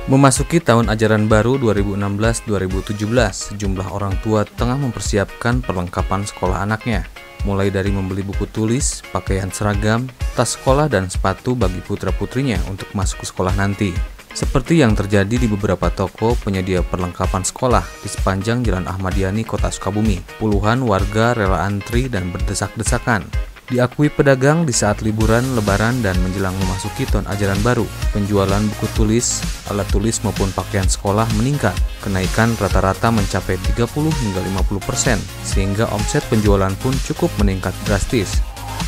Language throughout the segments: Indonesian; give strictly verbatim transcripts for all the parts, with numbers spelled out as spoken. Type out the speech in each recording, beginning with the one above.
Memasuki tahun ajaran baru dua ribu enam belas dua ribu tujuh belas, sejumlah orang tua tengah mempersiapkan perlengkapan sekolah anaknya. Mulai dari membeli buku tulis, pakaian seragam, tas sekolah, dan sepatu bagi putra-putrinya untuk masuk ke sekolah nanti. Seperti yang terjadi di beberapa toko penyedia perlengkapan sekolah di sepanjang Jalan Ahmad Yani, Kota Sukabumi. Puluhan warga rela antri dan berdesak-desakan. Diakui pedagang di saat liburan, lebaran, dan menjelang memasuki tahun ajaran baru, penjualan buku tulis, alat tulis maupun pakaian sekolah meningkat. Kenaikan rata-rata mencapai tiga puluh hingga lima puluh persen, sehingga omset penjualan pun cukup meningkat drastis.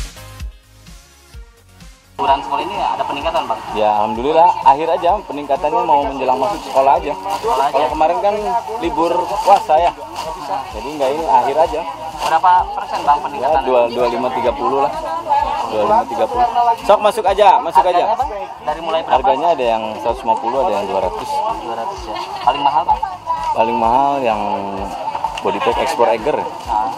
Liburan sekolah ini ada peningkatan, Bang? Ya, alhamdulillah akhir aja peningkatannya mau menjelang masuk sekolah aja. Sekolah aja. Kalau kemarin kan libur puasa ya, jadi enggak ini akhir aja. Berapa persen, Bang, Ya, peningkatan? dua dua lima tiga puluh lah. Dua lima tiga puluh. Sok masuk aja, masuk aja. Harganya, Bang? Dari mulai berapa? Harganya ada yang seratus lima puluh, ada yang dua ratus. dua ratus ya. Paling mahal, Bang? Paling mahal yang body pack ekspor Eiger. Nah,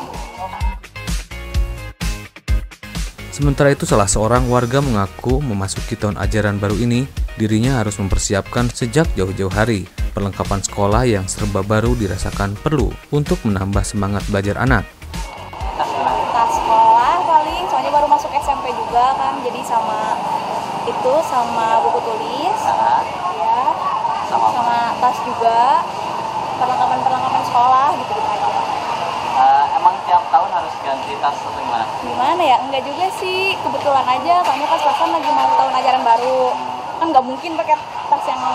Sementara itu, salah seorang warga mengaku memasuki tahun ajaran baru ini, dirinya harus mempersiapkan sejak jauh-jauh hari. Perlengkapan sekolah yang serba baru dirasakan perlu untuk menambah semangat belajar anak. Tas sekolah paling, soalnya baru masuk S M P juga kan, jadi sama itu sama buku tulis, nah, ya, sama, sama tas juga, perlengkapan-perlengkapan sekolah gitu gitu aja. Eh, emang tiap tahun harus ganti tas atau gimana? Gimana ya? Enggak juga sih, kebetulan aja. Soalnya pas-pasan lagi mau tahun ajaran baru, kan nggak mungkin pakai tas yang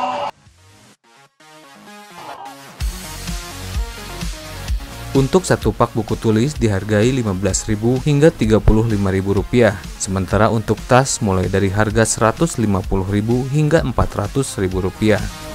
Untuk satu pak buku tulis dihargai lima belas ribu hingga tiga puluh lima ribu rupiah, sementara untuk tas mulai dari harga seratus lima puluh ribu hingga empat ratus ribu rupiah.